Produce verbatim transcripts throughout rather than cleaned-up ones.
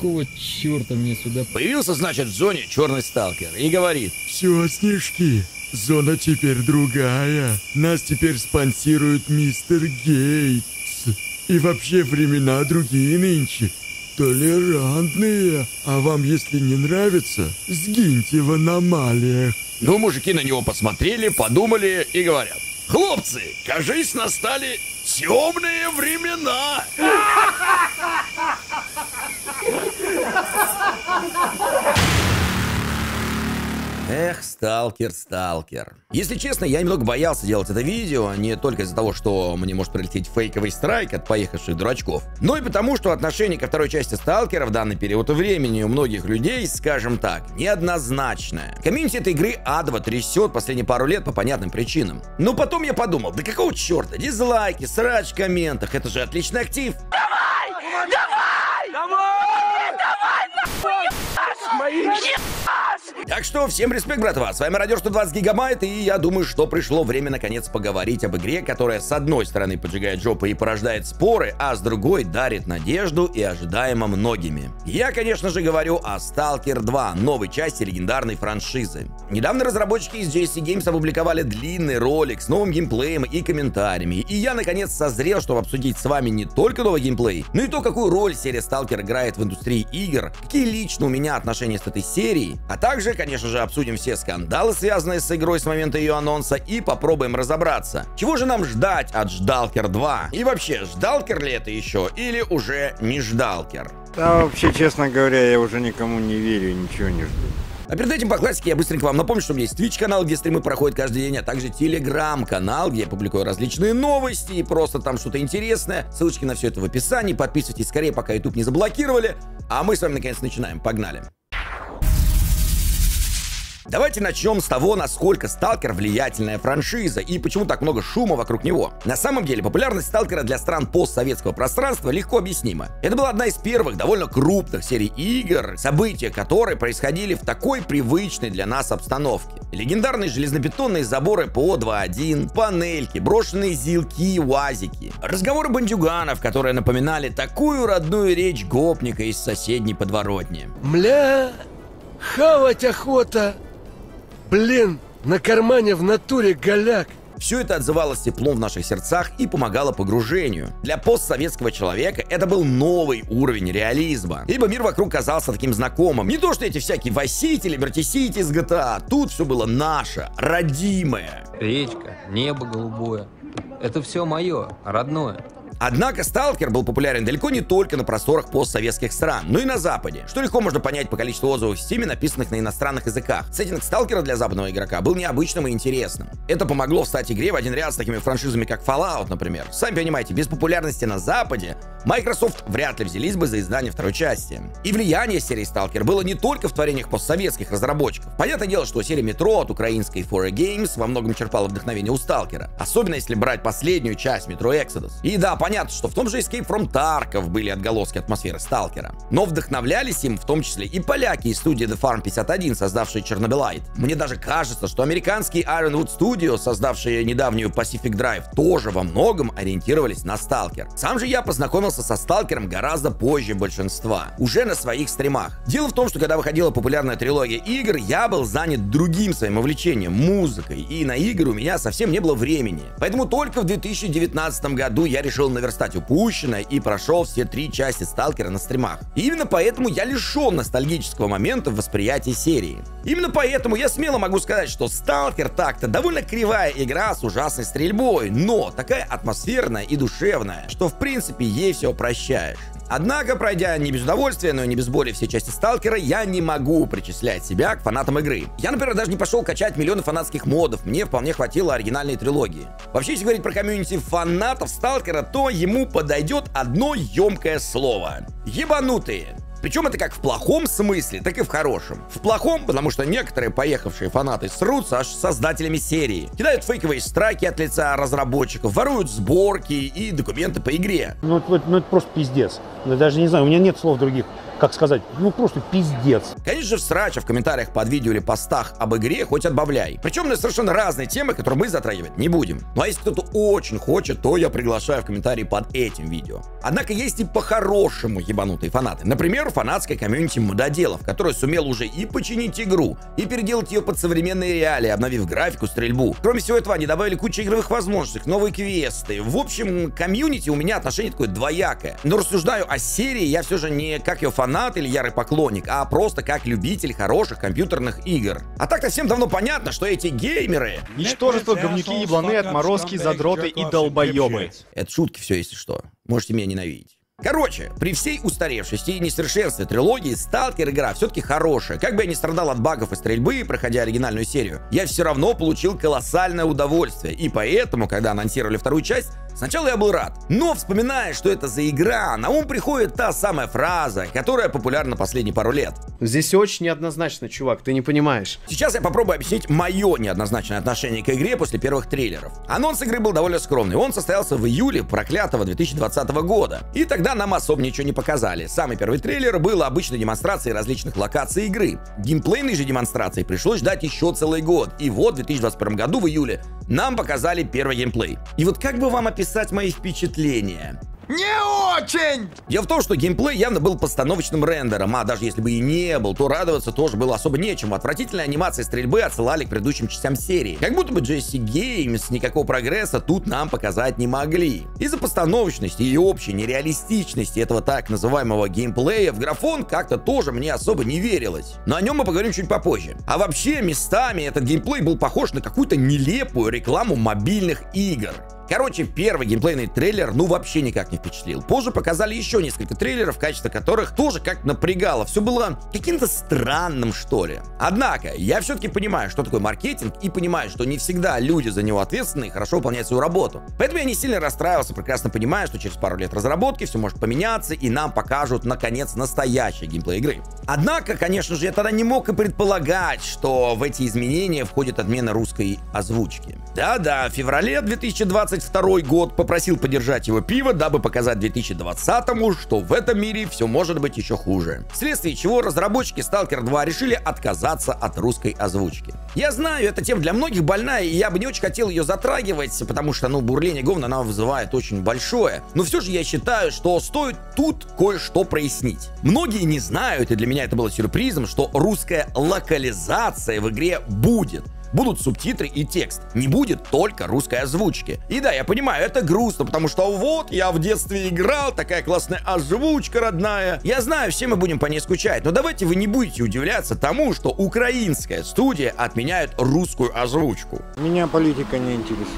какого черта мне сюда... Появился, значит, в зоне черный сталкер и говорит: все, снежки, зона теперь другая. Нас теперь спонсирует мистер Гейтс. И вообще времена другие нынче. Толерантные. А вам, если не нравится, сгиньте в аномалиях. Ну, мужики на него посмотрели, подумали и говорят: хлопцы, кажись, настали темные времена. Эх, сталкер, сталкер. Если честно, я немного боялся делать это видео, не только из-за того, что мне может прилететь фейковый страйк от поехавших дурачков, но и потому, что отношение ко второй части сталкера в данный период времени у многих людей, скажем так, неоднозначное. Комьюнити этой игры адово трясет последние пару лет по понятным причинам. Но потом я подумал: да какого черта, дизлайки, срач в комментах, это же отличный актив. Давай! Давай! Давай! Давай! Давай! Так что всем респект, братва, с вами Радер сто двадцать гигабайт, и я думаю, что пришло время наконец поговорить об игре, которая с одной стороны поджигает жопы и порождает споры, а с другой дарит надежду и ожидаемо многими. Я, конечно же, говорю о Сталкер два, новой части легендарной франшизы. Недавно разработчики из джей эс си Games опубликовали длинный ролик с новым геймплеем и комментариями, и я наконец созрел, чтобы обсудить с вами не только новый геймплей, но и то, какую роль серия Сталкер играет в индустрии игр, какие лично у меня отношения с этой серией, а также, конечно же, обсудим все скандалы, связанные с игрой с момента ее анонса, и попробуем разобраться, чего же нам ждать от Ждалкер два, и вообще, ждалкер ли это еще, или уже не ждалкер. Да, вообще, честно говоря, я уже никому не верю и ничего не жду. А перед этим по классике я быстренько вам напомню, что у меня есть Twitch канал, где стримы проходят каждый день, а также Telegram канал, где я публикую различные новости и просто там что-то интересное. Ссылочки на все это в описании. Подписывайтесь скорее, пока YouTube не заблокировали. А мы с вами наконец начинаем. Погнали. Давайте начнем с того, насколько Сталкер влиятельная франшиза и почему так много шума вокруг него. На самом деле, популярность Сталкера для стран постсоветского пространства легко объяснима. Это была одна из первых довольно крупных серий игр, события которой происходили в такой привычной для нас обстановке. Легендарные железнобетонные заборы по два один, панельки, брошенные зилки и уазики, разговоры бандюганов, которые напоминали такую родную речь гопника из соседней подворотни. Мля, хавать охота. Блин, на кармане в натуре голяк. Все это отзывалось теплом в наших сердцах и помогало погружению. Для постсоветского человека это был новый уровень реализма, ибо мир вокруг казался таким знакомым. Не то что эти всякие Vice City, Liberty City из джи ти эй, тут все было наше, родимое. Речка, небо голубое. Это все мое, родное. Однако Сталкер был популярен далеко не только на просторах постсоветских стран, но и на Западе, что легко можно понять по количеству отзывов в Steam, написанных на иностранных языках. Сеттинг Сталкера для западного игрока был необычным и интересным. Это помогло встать игре в один ряд с такими франшизами, как Fallout, например. Сами понимаете, без популярности на Западе Microsoft вряд ли взялись бы за издание второй части. И влияние серии Сталкер было не только в творениях постсоветских разработчиков. Понятное дело, что серия Metro от украинской фор эй Games во многом черпала вдохновение у Сталкера, особенно если брать последнюю часть Metro Exodus. И да, понятно, что в том же Escape from Tarkov были отголоски атмосферы Сталкера. Но вдохновлялись им в том числе и поляки из студии The Farm пятьдесят один, создавшие Chernobylite. Мне даже кажется, что американские Ironwood Studios, создавшие недавнюю Pacific Drive, тоже во многом ориентировались на Сталкер. Сам же я познакомился со Сталкером гораздо позже большинства, уже на своих стримах. Дело в том, что когда выходила популярная трилогия игр, я был занят другим своим увлечением, музыкой, и на игры у меня совсем не было времени. Поэтому только в две тысячи девятнадцатом году я решил наверстать упущенное и прошел все три части Сталкера на стримах. И именно поэтому я лишен ностальгического момента в восприятии серии. Именно поэтому я смело могу сказать, что Сталкер так-то довольно кривая игра с ужасной стрельбой, но такая атмосферная и душевная, что в принципе ей все прощаешь. Однако, пройдя не без удовольствия, но и не без боли все части Сталкера, я не могу причислять себя к фанатам игры. Я, например, даже не пошел качать миллионы фанатских модов, мне вполне хватило оригинальной трилогии. Вообще, если говорить про комьюнити фанатов Сталкера, то ему подойдет одно емкое слово. Ебанутые. Причем это как в плохом смысле, так и в хорошем. В плохом, потому что некоторые поехавшие фанаты срутся аж с создателями серии, кидают фейковые страйки от лица разработчиков, воруют сборки и документы по игре. Ну, это, ну, это просто пиздец. Я даже не знаю, у меня нет слов других. как сказать, ну просто пиздец. Конечно же, в сраче в комментариях под видео или постах об игре хоть отбавляй. Причем на совершенно разные темы, которые мы затрагивать не будем. Ну а если кто-то очень хочет, то я приглашаю в комментарии под этим видео. Однако есть и по-хорошему ебанутые фанаты. Например, фанатская комьюнити мододелов, которая сумела уже и починить игру, и переделать ее под современные реалии, обновив графику, стрельбу. Кроме всего этого, они добавили кучу игровых возможностей, новые квесты. В общем, к комьюнити у меня отношение такое двоякое. Но рассуждаю о серии я все же не как ее фанат или ярый поклонник, а просто как любитель хороших компьютерных игр. А так-то всем давно понятно, что эти геймеры... Ничтожество, говнюки, ебланы, отморозки, задроты и долбоебы. Это шутки все, если что. Можете меня ненавидеть. Короче, при всей устаревшести и несовершенстве трилогии, Сталкер игра все-таки хорошая. Как бы я ни страдал от багов и стрельбы, проходя оригинальную серию, я все равно получил колоссальное удовольствие. И поэтому, когда анонсировали вторую часть, сначала я был рад. Но вспоминая, что это за игра, на ум приходит та самая фраза, которая популярна последние пару лет. Здесь очень неоднозначно, чувак, ты не понимаешь. Сейчас я попробую объяснить мое неоднозначное отношение к игре после первых трейлеров. Анонс игры был довольно скромный. Он состоялся в июле проклятого две тысячи двадцатого года. И тогда нам особо ничего не показали. Самый первый трейлер был обычной демонстрацией различных локаций игры. Геймплейной же демонстрации пришлось ждать еще целый год. И вот в две тысячи двадцать первом году в июле нам показали первый геймплей. И вот как бы вам описать мои впечатления? Не очень! Дело в том, что геймплей явно был постановочным рендером, а даже если бы и не был, то радоваться тоже было особо нечему. Отвратительные анимации стрельбы отсылали к предыдущим частям серии. Как будто бы джи эс си Games никакого прогресса тут нам показать не могли. Из-за постановочности и общей нереалистичности этого так называемого геймплея в графон как-то тоже мне особо не верилось. Но о нем мы поговорим чуть попозже. А вообще, местами этот геймплей был похож на какую-то нелепую рекламу мобильных игр. Короче, первый геймплейный трейлер ну вообще никак не впечатлил. Позже показали еще несколько трейлеров, качество которых тоже как-то напрягало. Все было каким-то странным, что ли. Однако, я все-таки понимаю, что такое маркетинг, и понимаю, что не всегда люди за него ответственны и хорошо выполняют свою работу. Поэтому я не сильно расстраивался, прекрасно понимая, что через пару лет разработки все может поменяться, и нам покажут, наконец, настоящий геймплей игры. Однако, конечно же, я тогда не мог и предполагать, что в эти изменения входит отмена русской озвучки. Да-да, в феврале две тысячи двадцать второй год попросил подержать его пиво, дабы показать две тысячи двадцатому, что в этом мире все может быть еще хуже. Вследствие чего разработчики Сталкер два решили отказаться от русской озвучки. Я знаю, эта тема для многих больная, и я бы не очень хотел ее затрагивать, потому что, ну, бурление говна она вызывает очень большое. Но все же я считаю, что стоит тут кое-что прояснить. Многие не знают, и для меня это было сюрпризом, что русская локализация в игре будет. Будут субтитры и текст. Не будет только русской озвучки. И да, я понимаю, это грустно, потому что вот, я в детстве играл, такая классная озвучка родная. Я знаю, все мы будем по ней скучать, но давайте вы не будете удивляться тому, что украинская студия отменяет русскую озвучку. Меня политика не интересует.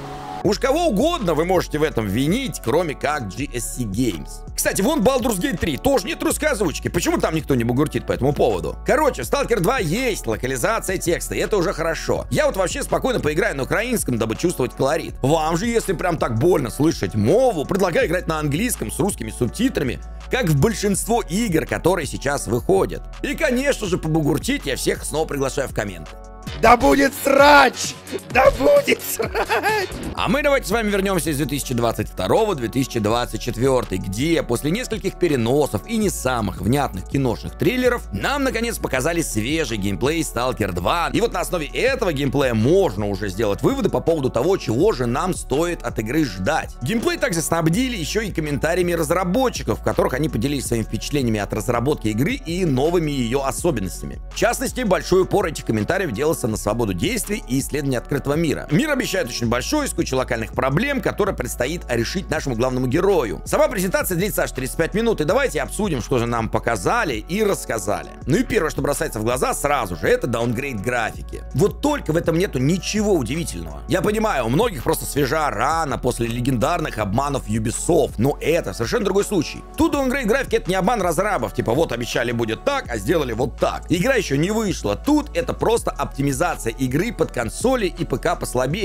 Уж кого угодно вы можете в этом винить, кроме как джи эс си Games. Кстати, вон Baldur's Gate три, тоже нет русской озвучки. Почему там никто не бугуртит по этому поводу? Короче, в Сталкер два есть локализация текста, и это уже хорошо. Я вот вообще спокойно поиграю на украинском, дабы чувствовать колорит. Вам же, если прям так больно слышать мову, предлагаю играть на английском с русскими субтитрами, как в большинство игр, которые сейчас выходят. И, конечно же, побугуртить я всех снова приглашаю в комменты. Да будет срач! Да будет срач! А мы давайте с вами вернемся из две тысячи двадцать второго в две тысячи двадцать четвёртый, где после нескольких переносов и не самых внятных киношных трейлеров нам наконец показали свежий геймплей Сталкер два. И вот на основе этого геймплея можно уже сделать выводы по поводу того, чего же нам стоит от игры ждать. Геймплей также снабдили еще и комментариями разработчиков, в которых они поделились своими впечатлениями от разработки игры и новыми ее особенностями. В частности, большой упор этих комментариев делался на свободу действий и исследование открытого мира. Мир обещает очень большой, с кучей локальных проблем, которые предстоит решить нашему главному герою. Сама презентация длится аж тридцать пять минут, и давайте обсудим, что же нам показали и рассказали. Ну и первое, что бросается в глаза сразу же, это даунгрейд графики. Вот только в этом нету ничего удивительного. Я понимаю, у многих просто свежа рана после легендарных обманов Ubisoft, но это совершенно другой случай. Тут даунгрейд графики — это не обман разрабов, типа вот обещали будет так, а сделали вот так. Игра еще не вышла, тут это просто оптимизация игры под консоли и ПК послабее,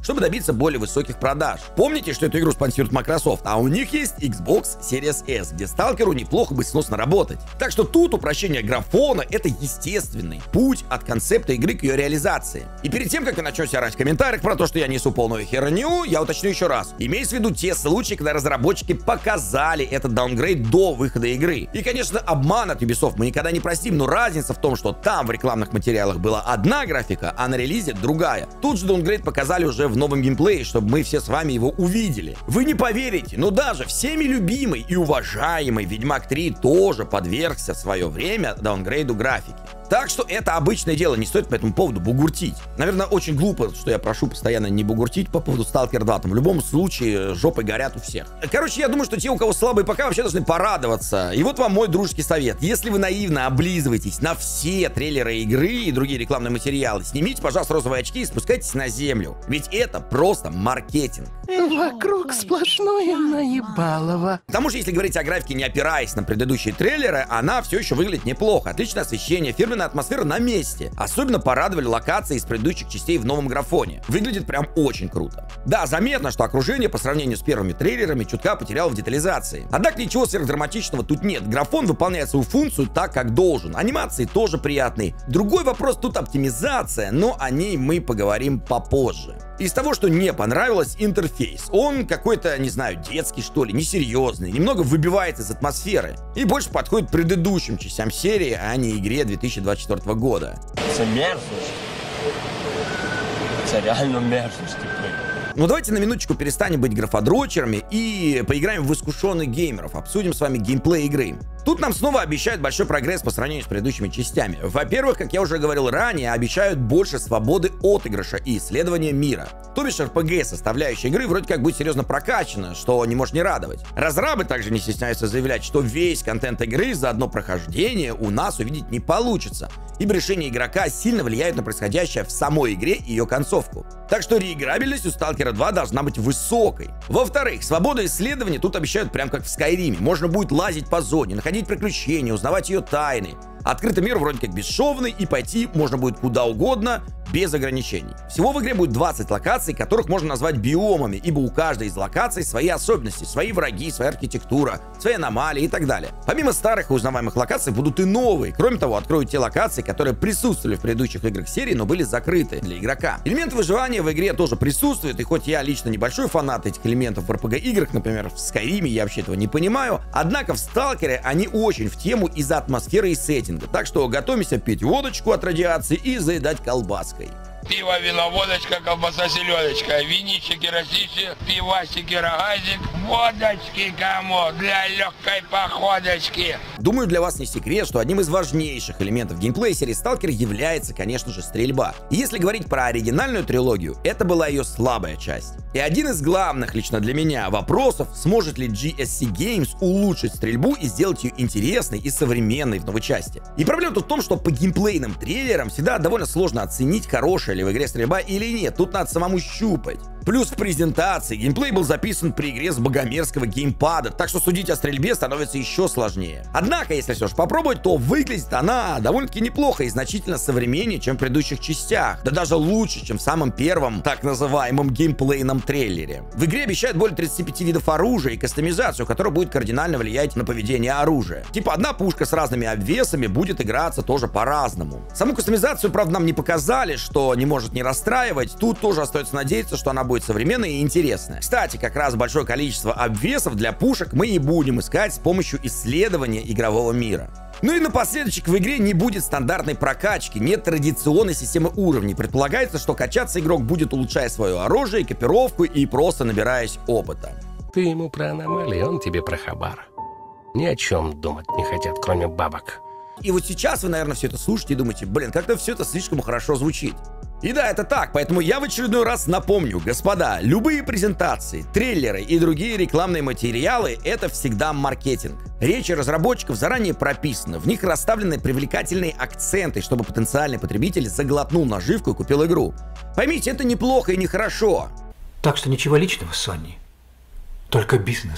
чтобы добиться более высоких продаж. Помните, что эту игру спонсирует Microsoft, а у них есть Xbox Series S, где сталкеру неплохо бы сносно работать. Так что тут упрощение графона — это естественный путь от концепта игры к ее реализации. И перед тем, как вы начнете орать в комментариях про то, что я несу полную херню, я уточню еще раз. Имеется в виду те случаи, когда разработчики показали этот даунгрейд до выхода игры. И, конечно, обман от Ubisoft мы никогда не простим, но разница в том, что там в рекламных материалах была одна графика, а на релизе другая. Тут же даунгрейд показали уже в новом геймплее, чтобы мы все с вами его увидели. Вы не поверите, но даже всеми любимый и уважаемый Ведьмак три тоже подвергся в свое время даунгрейду графики. Так что это обычное дело, не стоит по этому поводу бугуртить. Наверное, очень глупо, что я прошу постоянно не бугуртить по поводу Сталкер два. Там в любом случае жопы горят у всех. Короче, я думаю, что те, у кого слабые ПК, вообще должны порадоваться. И вот вам мой дружеский совет. Если вы наивно облизываетесь на все трейлеры игры и другие рекламные материалы, снимите, пожалуйста, розовые очки и спускайтесь на землю. Ведь это просто маркетинг. Вокруг сплошное наебалово. К тому же, если говорить о графике, не опираясь на предыдущие трейлеры, она все еще выглядит неплохо. Отличное освещение, фирменная атмосфера на месте. Особенно порадовали локации из предыдущих частей в новом графоне. Выглядит прям очень круто. Да, заметно, что окружение по сравнению с первыми трейлерами чутка потеряло в детализации. Однако ничего сверхдраматичного тут нет. Графон выполняет свою функцию так, как должен. Анимации тоже приятные. Другой вопрос тут оптимизация, но о ней мы поговорим попозже. Из того, что не понравилось, интерфейс. Он какой-то, не знаю, детский что ли, несерьезный, немного выбивает из атмосферы и больше подходит к предыдущим частям серии, а не игре две тысячи двадцать четвёртого года. Это мерзость. Это реально мерзость. Ну давайте на минуточку перестанем быть графодрочерами и поиграем в искушенных геймеров, обсудим с вами геймплей игры. Тут нам снова обещают большой прогресс по сравнению с предыдущими частями. Во-первых, как я уже говорил ранее, обещают больше свободы отыгрыша и исследования мира. То бишь эр пи джи составляющая игры вроде как будет серьезно прокачана, что не может не радовать. Разрабы также не стесняются заявлять, что весь контент игры за одно прохождение у нас увидеть не получится, ибо решения игрока сильно влияют на происходящее в самой игре и ее концовку. Так что реиграбельность у Сталкера два должна быть высокой. Во-вторых, свобода исследования тут обещают прям как в Скайриме. Можно будет лазить по зоне, находить приключения, узнавать ее тайны. Открытый мир вроде как бесшовный, и пойти можно будет куда угодно, без ограничений. Всего в игре будет двадцать локаций, которых можно назвать биомами, ибо у каждой из локаций свои особенности, свои враги, своя архитектура, свои аномалии и так далее. Помимо старых и узнаваемых локаций будут и новые. Кроме того, откроют те локации, которые присутствовали в предыдущих играх серии, но были закрыты для игрока. Элементы выживания в игре тоже присутствуют, и хоть я лично небольшой фанат этих элементов в эр пи джи-играх, например, в Скайриме, я вообще этого не понимаю, однако в Сталкере они очень в тему из-за атмосферы и сеттинга. Так что готовимся пить водочку от радиации и заедать колбаской. Пиво, вино, водочка, колбаса, селедочка, винички, ростички, пивасики, рогазик, водочки кому для легкой походочки. Думаю, для вас не секрет, что одним из важнейших элементов геймплея серии Сталкер является, конечно же, стрельба. И если говорить про оригинальную трилогию, это была ее слабая часть. И один из главных лично для меня вопросов, сможет ли джи эс си Games улучшить стрельбу и сделать ее интересной и современной в новой части. И проблема тут в том, что по геймплейным трейлерам всегда довольно сложно оценить, хорошая ли в игре стрельба или нет, тут надо самому щупать. Плюс в презентации геймплей был записан при игре с богомерзкого геймпада, так что судить о стрельбе становится еще сложнее. Однако, если все же попробовать, то выглядит она довольно-таки неплохо и значительно современнее, чем в предыдущих частях. Да даже лучше, чем в самом первом, так называемом геймплейном трейлере. В игре обещают более тридцати пяти видов оружия и кастомизацию, которая будет кардинально влиять на поведение оружия. Типа одна пушка с разными обвесами будет играться тоже по-разному. Саму кастомизацию, правда, нам не показали, что не может не расстраивать. Тут тоже остается надеяться, что она будет современная и интересная. Кстати, как раз большое количество обвесов для пушек мы и будем искать с помощью исследования игрового мира. Ну и напоследок, в игре не будет стандартной прокачки, нет традиционной системы уровней. Предполагается, что качаться игрок будет, улучшая свое оружие, экипировку и просто набираясь опыта. Ты ему про аномалии, он тебе про хабар. Ни о чем думать не хотят, кроме бабок. И вот сейчас вы, наверное, все это слушаете и думаете, блин, как-то все это слишком хорошо звучит. И да, это так, поэтому я в очередной раз напомню, господа, любые презентации, трейлеры и другие рекламные материалы — это всегда маркетинг. Речи разработчиков заранее прописаны, в них расставлены привлекательные акценты, чтобы потенциальный потребитель заглотнул наживку и купил игру. Поймите, это неплохо и нехорошо. Так что ничего личного, Сонни, только бизнес.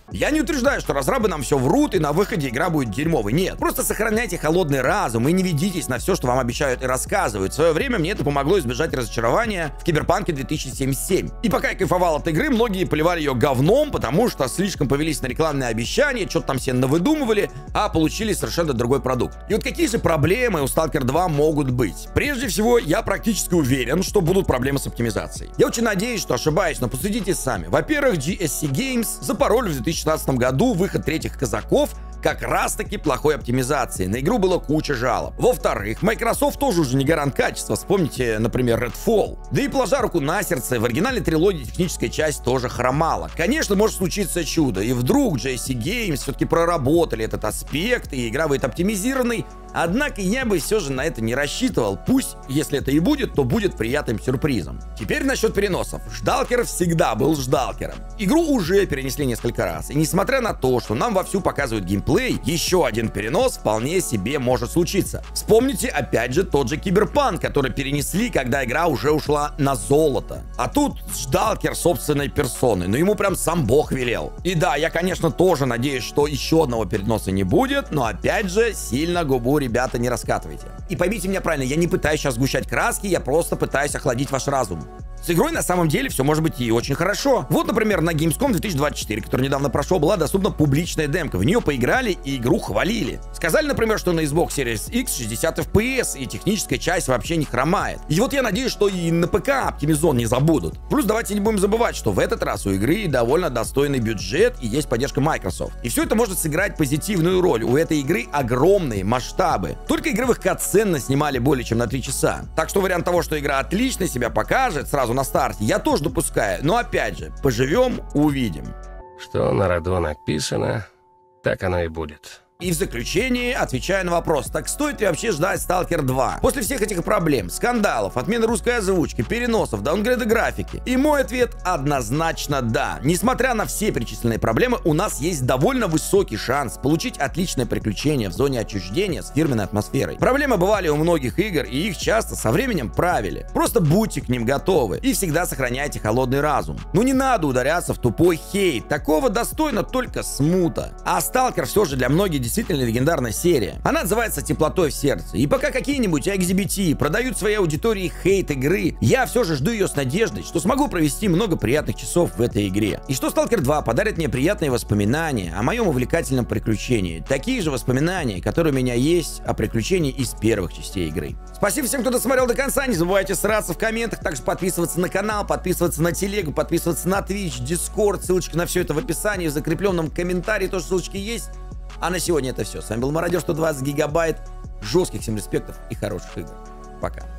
Я не утверждаю, что разрабы нам все врут и на выходе игра будет дерьмовой. Нет, просто сохраняйте холодный разум и не ведитесь на все, что вам обещают и рассказывают. В свое время мне это помогло избежать разочарования в Киберпанке две тысячи семьдесят семь. И пока я кайфовал от игры, многие поливали ее говном, потому что слишком повелись на рекламные обещания, что-то там себе навыдумывали, а получили совершенно другой продукт. И вот какие же проблемы у Сталкер два могут быть? Прежде всего, я практически уверен, что будут проблемы с оптимизацией. Я очень надеюсь, что ошибаюсь, но посудите сами. Во-первых, джи эс си Games запороли в две тысячи шестнадцатом году выход третьих казаков как раз-таки плохой оптимизации. На игру было куча жалоб. Во-вторых, Microsoft тоже уже не гарант качества. Вспомните, например, Redfall. Да и, положа руку на сердце, в оригинальной трилогии техническая часть тоже хромала. Конечно, может случиться чудо, и вдруг джи эс си Games все-таки проработали этот аспект, и игра будет оптимизированной. Однако я бы все же на это не рассчитывал. Пусть, если это и будет, то будет приятным сюрпризом. Теперь насчет переносов. Ждалкер всегда был ждалкером. Игру уже перенесли несколько раз. И несмотря на то, что нам вовсю показывают геймплей, еще один перенос вполне себе может случиться. Вспомните опять же тот же Киберпанк, который перенесли, когда игра уже ушла на золото. А тут ждалкер собственной персоны. Но ему прям сам бог велел. И да, я, конечно, тоже надеюсь, что еще одного переноса не будет. Но опять же, сильно губу, ребята, не раскатывайте. И поймите меня правильно, я не пытаюсь сейчас сгущать краски, я просто пытаюсь охладить ваш разум. С игрой на самом деле все может быть и очень хорошо. Вот, например, на Gamescom две тысячи двадцать четыре, который недавно прошел, была доступна публичная демка. В нее поиграли и игру хвалили. Сказали, например, что на Xbox Series X шестьдесят эф пи эс и техническая часть вообще не хромает. И вот я надеюсь, что и на ПК оптимизон не забудут. Плюс давайте не будем забывать, что в этот раз у игры довольно достойный бюджет и есть поддержка Microsoft. И все это может сыграть позитивную роль. У этой игры огромные масштабы. Только игровых катсцен наснимали более чем на три часа. Так что вариант того, что игра отлично себя покажет сразу на старте, я тоже допускаю. Но опять же, поживем, увидим. Что на роду написано, так оно и будет. И в заключение, отвечая на вопрос, так стоит ли вообще ждать Сталкер два? После всех этих проблем, скандалов, отмены русской озвучки, переносов, даунгрейда графики. И мой ответ однозначно да. Несмотря на все перечисленные проблемы, у нас есть довольно высокий шанс получить отличное приключение в зоне отчуждения с фирменной атмосферой. Проблемы бывали у многих игр, и их часто со временем правили. Просто будьте к ним готовы и всегда сохраняйте холодный разум. Но не надо ударяться в тупой хейт. Такого достойно только смута. А Сталкер все же для многих действительно легендарная серия. Она отзывается теплотой в сердце. И пока какие-нибудь икс би ти продают своей аудитории хейт игры, я все же жду ее с надеждой, что смогу провести много приятных часов в этой игре. И что Сталкер два подарит мне приятные воспоминания о моем увлекательном приключении. Такие же воспоминания, которые у меня есть о приключении из первых частей игры. Спасибо всем, кто досмотрел до конца. Не забывайте сраться в комментах, также подписываться на канал, подписываться на телегу, подписываться на Twitch, Discord. Ссылочка на все это в описании, в закрепленном комментарии тоже ссылочки есть. А на сегодня это все. С вами был Мародер сто двадцать гигабайт. Жестких всем респектов и хороших игр. Пока.